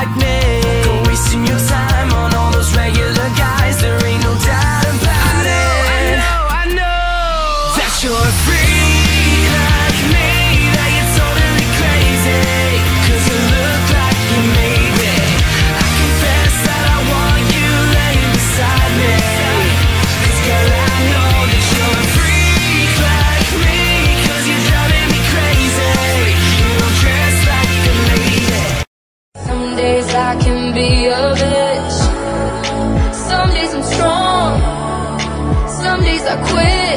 like me. Go wasting your time on all those regular guys. There ain't no doubt about it. I know that you're free like me, that you're totally crazy, 'cause you look like you made me. I confess that I want you laying beside me, 'cause girl, I know that you're a freak like me, 'cause you're driving me crazy. You don't dress like a lady. Some days I can be a bitch, some days I'm strong, some days I quit.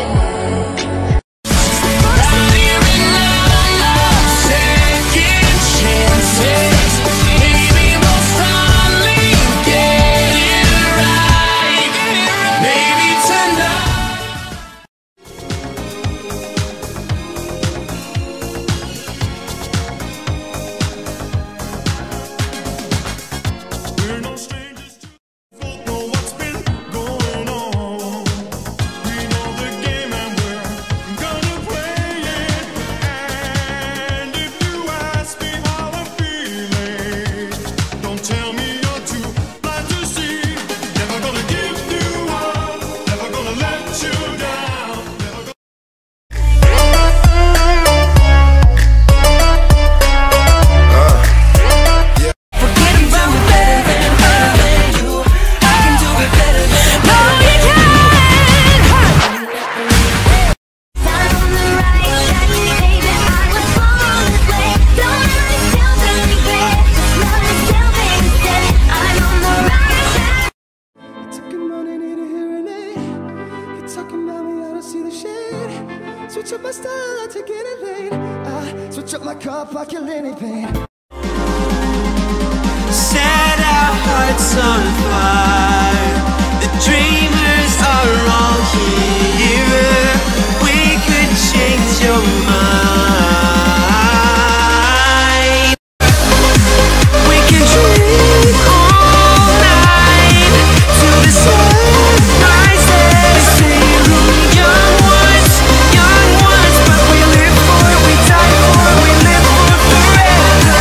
Switch up my style, I take it in lane. I switch up my cup like a Lennie pain. Set our hearts on fire. The dreamers are all here. We could change your mind. We can dream all night till the sun rises. Say young ones, but we live for, we die for, we live for forever.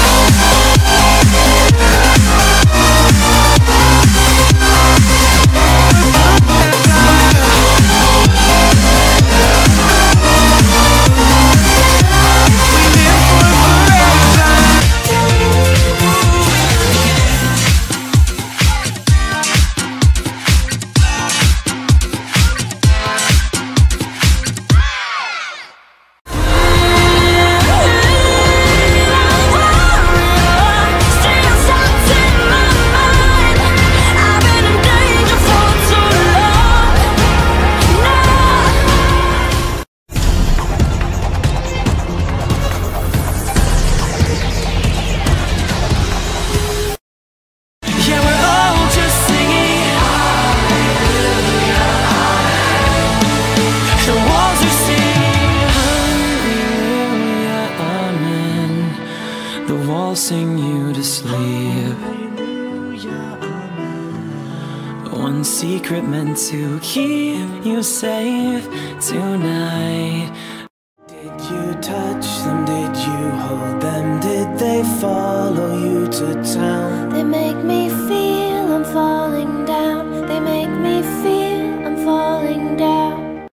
Sing you to sleep. One secret meant to keep you safe tonight. Did you touch them? Did you hold them? Did they follow you to town? They make me feel I'm falling down. They make me feel I'm falling down.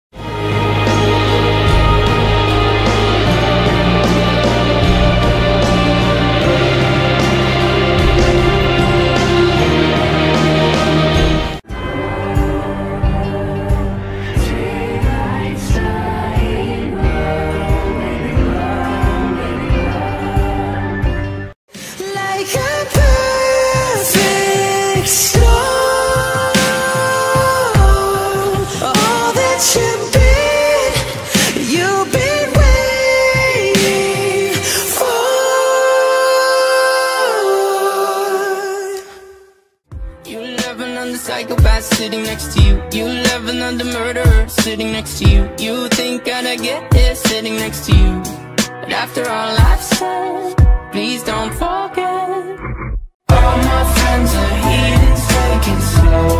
Psychopath sitting next to you. You love another murderer sitting next to you. You think I'd get it sitting next to you. But after all I've said, please don't forget. All my friends are heathens, take it slow.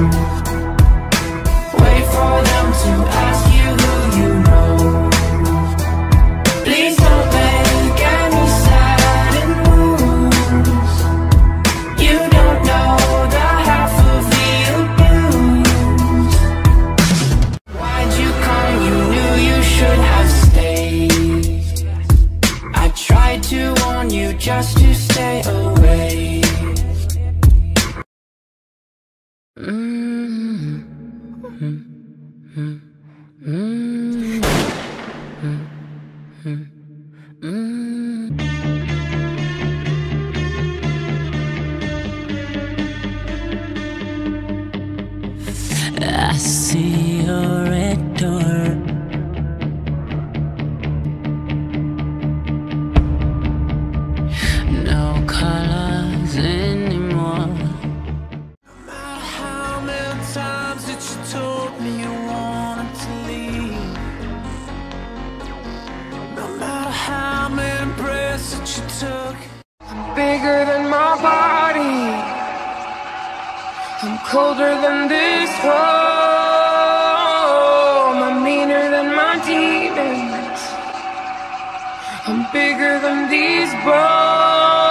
Wait for them to ask you who you know. Please don't make any sudden moves. to stay away. I see your red door. No colors anymore. No matter how many times that you told me you wanted to leave, no matter how many breaths that you took, I'm bigger than my body, I'm colder than this home, I'm meaner than my demons, I'm bigger than these bones.